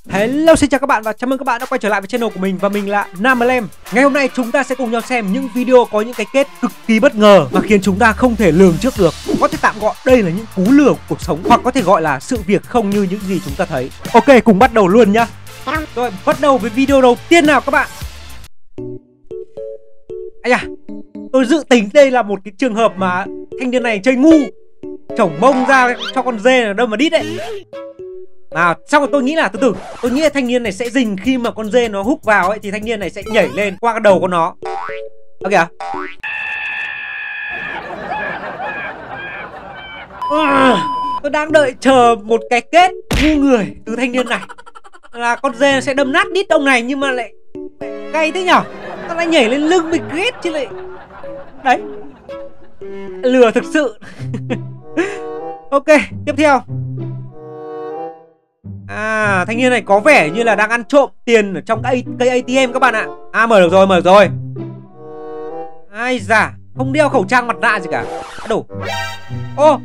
Hello, xin chào các bạn và chào mừng các bạn đã quay trở lại với channel của mình. Và mình là Nam. Ngày hôm nay chúng ta sẽ cùng nhau xem những video có những cái kết cực kỳ bất ngờ và khiến chúng ta không thể lường trước được. Có thể tạm gọi đây là những cú lừa của cuộc sống, hoặc có thể gọi là sự việc không như những gì chúng ta thấy. Ok, cùng bắt đầu luôn nhá. Rồi, bắt đầu với video đầu tiên nào các bạn. Ây da, tôi dự tính đây là một cái trường hợp mà thanh niên này chơi ngu, chổng mông ra cho con dê là đâu mà đít đấy. Xong rồi tôi nghĩ là tôi nghĩ là thanh niên này sẽ rình khi mà con dê nó húc vào ấy, thì thanh niên này sẽ nhảy lên qua cái đầu của nó. Ok à? Tôi đang đợi chờ một cái kết ngu người từ thanh niên này là con dê sẽ đâm nát đít ông này, nhưng mà lại cay thế nhở? Nó lại nhảy lên lưng mình ghét chứ lại. Đấy, lừa thực sự. Ok, tiếp theo. Thanh niên này có vẻ như là đang ăn trộm tiền ở trong cây ATM các bạn ạ. Mở được rồi. Ai da, không đeo khẩu trang mặt nạ gì cả. Đủ. Ô,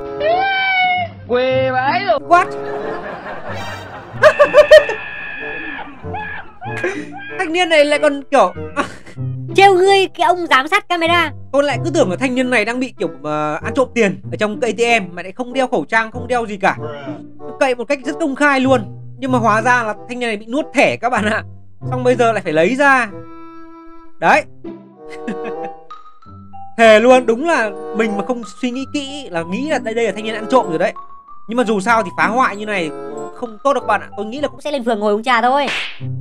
quê vãi rồi. What? Thanh niên này lại còn kiểu trêu ngươi cái ông giám sát camera. Tôi lại cứ tưởng là thanh niên này đang bị kiểu ăn trộm tiền ở trong cây ATM mà lại không đeo khẩu trang, không đeo gì cả. Cậy một cách rất công khai luôn. Nhưng mà hóa ra là thanh niên này bị nuốt thẻ các bạn ạ. Xong bây giờ lại phải lấy ra. Đấy. Thề luôn, đúng là mình mà không suy nghĩ kỹ là nghĩ là đây là thanh niên ăn trộm rồi đấy. Nhưng mà dù sao thì phá hoại như này không tốt đâu các bạn ạ. Tôi nghĩ là cũng sẽ lên phường ngồi uống trà thôi.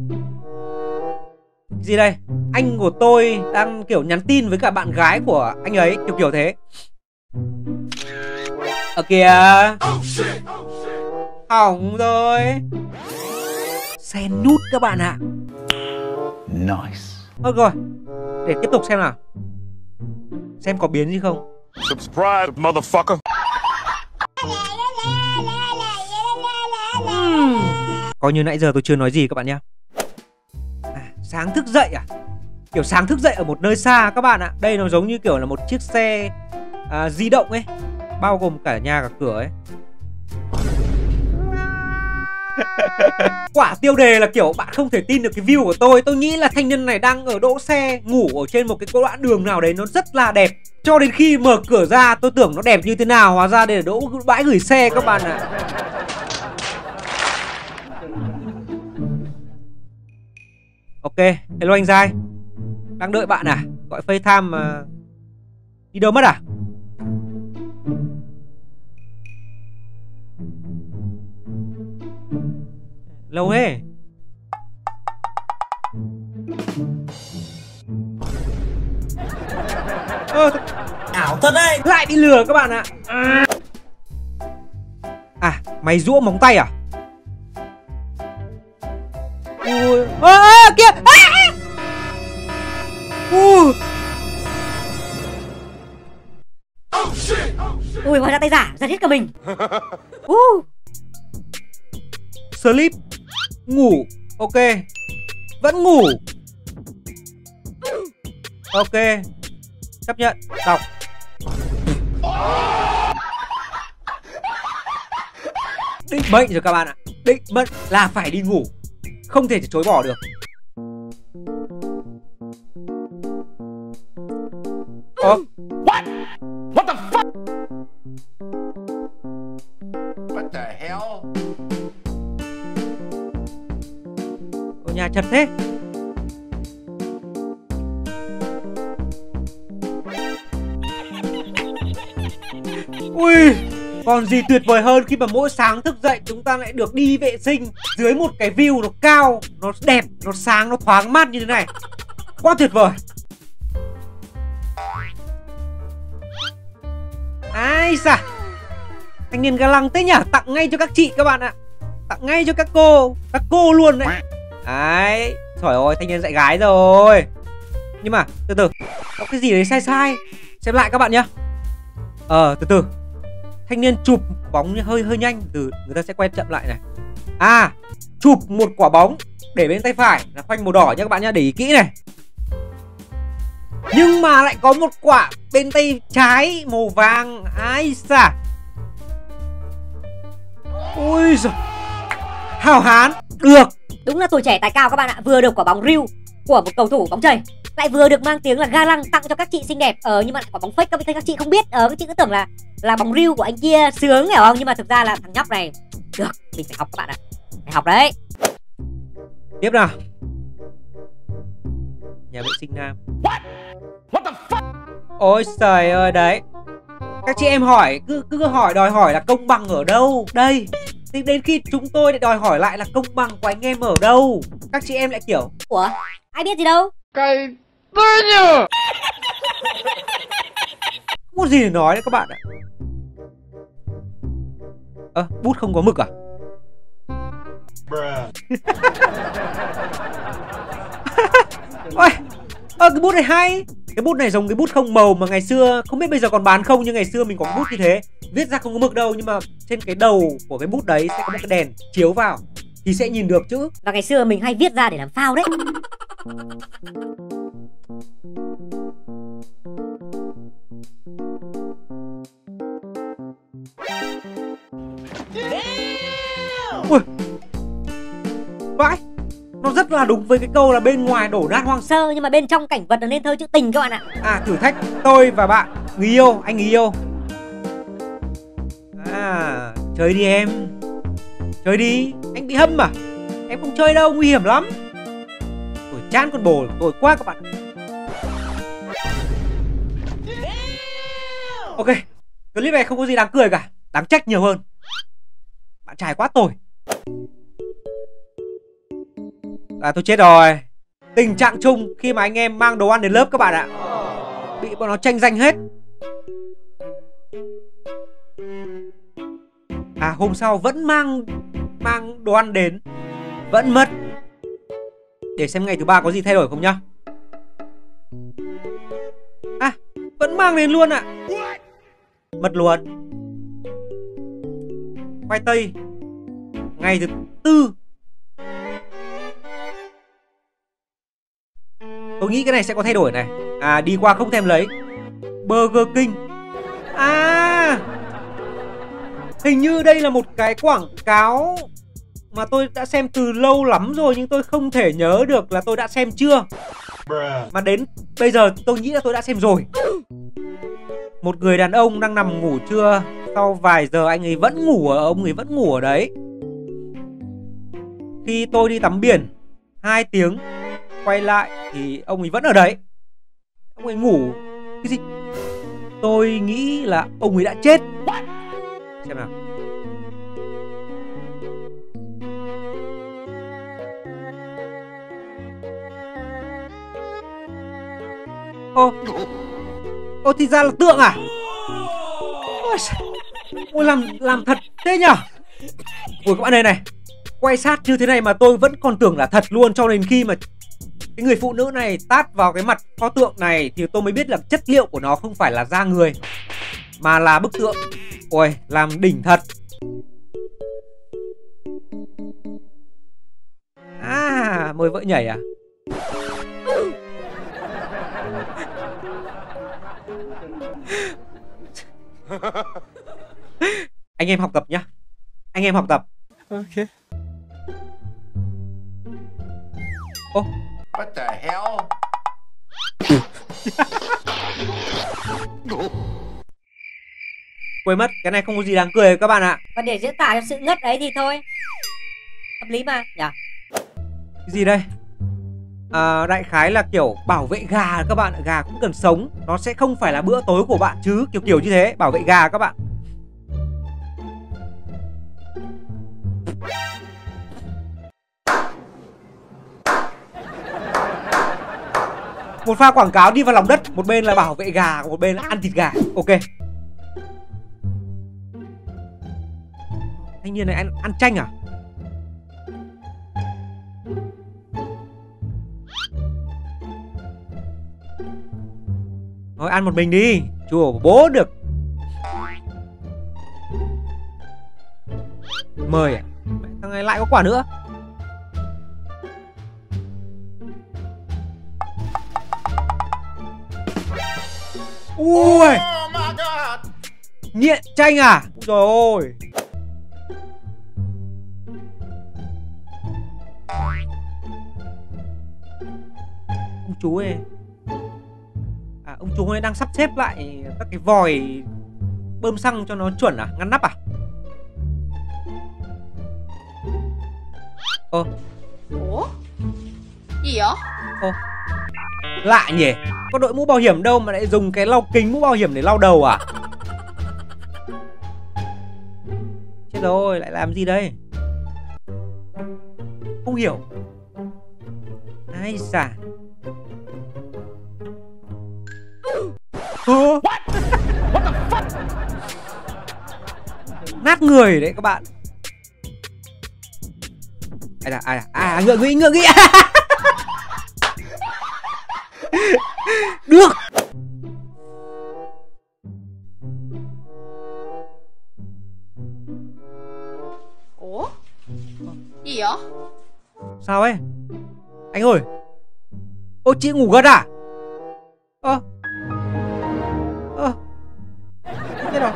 Gì đây? Anh của tôi đang kiểu nhắn tin với cả bạn gái của anh ấy, kiểu thế. Ở kìa. Hỏng rồi. Xen nút các bạn ạ. Nice. Thôi rồi, để tiếp tục xem nào. Xem có biến gì không. Subscribe, motherfucker. Coi như nãy giờ tôi chưa nói gì các bạn nhé. Sáng thức dậy à? Kiểu sáng thức dậy ở một nơi xa các bạn ạ. Đây nó giống như kiểu là một chiếc xe di động ấy, bao gồm cả nhà cả cửa ấy. Quả tiêu đề là kiểu bạn không thể tin được cái view của tôi. Tôi nghĩ là thanh niên này đang ở đỗ xe, ngủ ở trên một cái đoạn đường nào đấy nó rất là đẹp. Cho đến khi mở cửa ra tôi tưởng nó đẹp như thế nào, hóa ra đây là đỗ bãi gửi xe các bạn ạ. Ok, hello anh Giai. Đang đợi bạn à? Gọi FaceTime mà đi đâu mất à? Lâu thế. Ảo thật đấy. Lại bị lừa các bạn ạ. Mày rũa móng tay à? Ui, kìa. Ui, hóa ra tay giả, giật hết cả mình. Sleep. Ngủ. Ok. Vẫn ngủ. Ok. Chấp nhận. Đọc. Định mệnh rồi các bạn ạ. Định mệnh là phải đi ngủ, không thể chối bỏ được. What? What the fuck? What the hell? Ở nhà chật thế. Ui, còn gì tuyệt vời hơn khi mà mỗi sáng thức dậy chúng ta lại được đi vệ sinh dưới một cái view nó cao, nó đẹp, nó sáng, nó thoáng mát như thế này. Quá tuyệt vời. Ai da, thanh niên ga lăng thế nhỉ. Tặng ngay cho các chị các bạn ạ. Tặng ngay cho các cô luôn đấy. Đấy, trời ơi, thanh niên dạy gái rồi. Nhưng mà từ từ, có cái gì đấy sai. Xem lại các bạn nhá. Từ từ. Thanh niên chụp bóng hơi nhanh, từ người ta sẽ quay chậm lại này. Chụp một quả bóng để bên tay phải là khoanh màu đỏ nhá các bạn nhá, để ý kỹ này. Nhưng mà lại có một quả bên tay trái màu vàng. Ai da. Ui giời. hào hán. Được. Đúng là tuổi trẻ tài cao các bạn ạ. Vừa được quả bóng real của một cầu thủ bóng chày, lại vừa được mang tiếng là ga lăng tặng cho các chị xinh đẹp. Nhưng mà quả bóng fake các chị không biết. Các chị cứ tưởng là bóng real của anh kia sướng, hiểu không? Nhưng mà thực ra là thằng nhóc này được, mình phải học các bạn ạ. Phải học đấy. Tiếp nào. Nhà vệ sinh nam. What the fuck? Ôi trời ơi đấy. Các chị em hỏi cứ hỏi đòi hỏi là công bằng ở đâu? Đây. Thì đến khi chúng tôi lại đòi hỏi lại là công bằng của anh em ở đâu? Các chị em lại kiểu Ủa? Ai biết gì đâu? Cái tôi nhờ. không có gì để nói đấy các bạn ạ. Bút không có mực à? Ôi, cái bút này hay. Cái bút này giống cái bút không màu mà ngày xưa, không biết bây giờ còn bán không, nhưng ngày xưa mình có cái bút như thế. Viết ra không có mực đâu, nhưng mà trên cái đầu của cái bút đấy sẽ có một cái đèn chiếu vào thì sẽ nhìn được chữ. Và ngày xưa mình hay viết ra để làm phao đấy. Ui, vãi. Nó rất là đúng với cái câu là bên ngoài đổ nát hoang sơ, Nhưng mà bên trong cảnh vật là nên thơ chữ tình các bạn ạ. thử thách tôi và bạn, người yêu, anh người yêu. Chơi đi em. Chơi đi, anh bị hâm à? Em không chơi đâu, nguy hiểm lắm. Tôi chán con bồ của tôi quá các bạn. Ok, clip này không có gì đáng cười cả, đáng trách nhiều hơn. Bạn trai quá tồi. Tôi chết rồi. Tình trạng chung khi mà anh em mang đồ ăn đến lớp các bạn ạ, bị bọn nó tranh giành hết. Hôm sau vẫn mang đồ ăn đến, vẫn mất. Để xem ngày thứ ba có gì thay đổi không nhá. Vẫn mang đến luôn ạ. Mất luôn. Khoai tây ngày thứ tư. Tôi nghĩ cái này sẽ có thay đổi này. Đi qua không thèm lấy. Burger King. Hình như đây là một cái quảng cáo mà tôi đã xem từ lâu lắm rồi, nhưng tôi không thể nhớ được là tôi đã xem chưa. Mà đến bây giờ tôi nghĩ là tôi đã xem rồi. Một người đàn ông đang nằm ngủ trưa. Sau vài giờ anh ấy vẫn ngủ, ông ấy vẫn ngủ ở đấy. Khi tôi đi tắm biển 2 tiếng, quay lại thì ông ấy vẫn ở đấy. Ông ấy ngủ cái gì? Tôi nghĩ là ông ấy đã chết. Xem nào. Thì ra là tượng à? Ôi, làm thật thế nhở? Ôi các bạn đây này, quay sát như thế này mà tôi vẫn còn tưởng là thật luôn, cho đến khi mà cái người phụ nữ này tát vào cái mặt pho tượng này thì tôi mới biết là chất liệu của nó không phải là da người mà là bức tượng. Ôi, làm đỉnh thật. Mời vợ nhảy à? Anh em học tập nhá. Anh em học tập. Ok. What the hell? Quên mất, cái này không có gì đáng cười các bạn ạ. Và để diễn tả cho sự ngất ấy thì thôi, hợp lý mà nhỉ? Cái gì đây? Đại khái là kiểu bảo vệ gà các bạn. Gà cũng cần sống. Nó sẽ không phải là bữa tối của bạn chứ. Kiểu như thế, bảo vệ gà các bạn. Một pha quảng cáo đi vào lòng đất. Một bên là bảo vệ gà, một bên là ăn thịt gà. Ok. Thanh niên này ăn chanh à? Thôi ăn một mình đi, chùa bố được. Mời à? Thằng này lại có quả nữa. Ui, nghiện chanh à? Ôi trời ơi. chú ấy. À, ông chú ấy đang sắp xếp lại các cái vòi bơm xăng cho nó chuẩn à? Ngăn nắp à? Ủa? Gì vậy? Lạ nhỉ? Có đội mũ bảo hiểm đâu mà lại dùng cái lau kính mũ bảo hiểm để lau đầu à? Chết rồi, lại làm gì đây? Không hiểu. Ai xả. Nát người đấy các bạn. Ai da, ngựa nghĩ. Được. Ủa? Gì vậy? Sao ấy? Anh ơi. Ô, chị ngủ gật à? Chết rồi.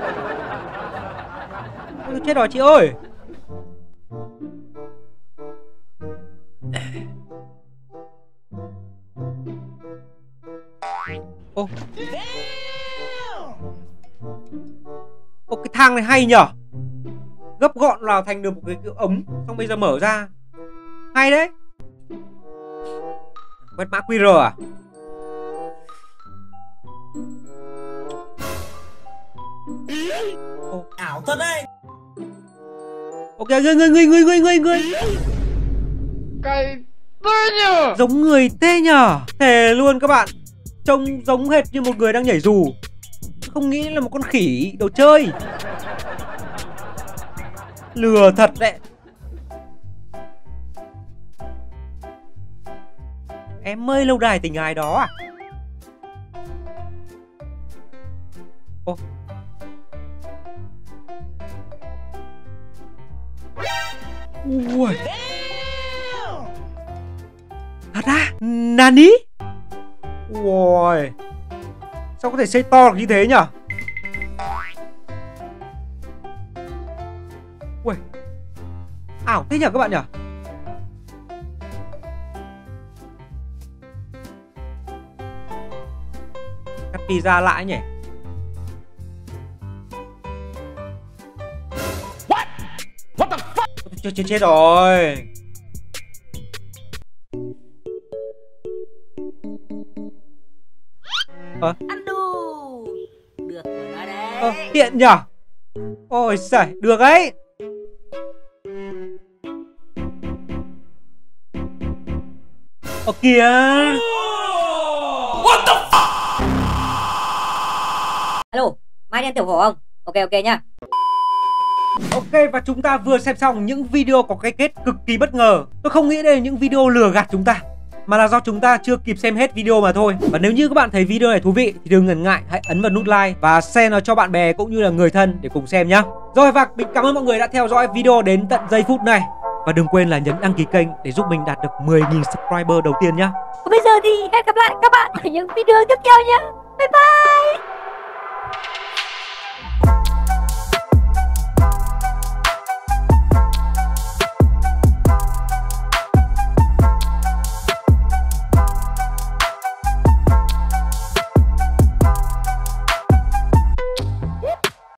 Ôi, chết rồi chị ơi. Ô, cái thang này hay nhở? Gấp gọn vào thành được một cái ống, xong bây giờ mở ra. Hay đấy. Quét mã QR à? Ảo thật đấy. Ok, người. Cái nhờ. Giống người tê nhở. Thề luôn các bạn. Trông giống hệt như một người đang nhảy dù. Không nghĩ là một con khỉ đồ chơi. Lừa thật đấy. Em ơi, lâu đài tình ai đó à? Ui. Thật à? Nani? Ui. Sao có thể xây to được như thế nhở? Ui. Ảo thế nhở các bạn nhở? Cắt pizza lại nhỉ? What the fuck? Chết rồi. Ăn đù. Được rồi đó đấy. Tiện nhở? Ôi giời, được ấy. Kìa. What the fuck? Alo, mai đi ăn tiểu phổ không? Ok nhá. Ok, và chúng ta vừa xem xong những video có cái kết cực kỳ bất ngờ. Tôi không nghĩ đây là những video lừa gạt chúng ta, mà là do chúng ta chưa kịp xem hết video mà thôi. Và nếu như các bạn thấy video này thú vị thì đừng ngần ngại, hãy ấn vào nút like và share nó cho bạn bè cũng như là người thân để cùng xem nhá. Rồi, và mình cảm ơn mọi người đã theo dõi video đến tận giây phút này. Và đừng quên là nhấn đăng ký kênh để giúp mình đạt được 10.000 subscriber đầu tiên nhá. Còn bây giờ thì hẹn gặp lại các bạn ở những video tiếp theo nhé. Bye bye.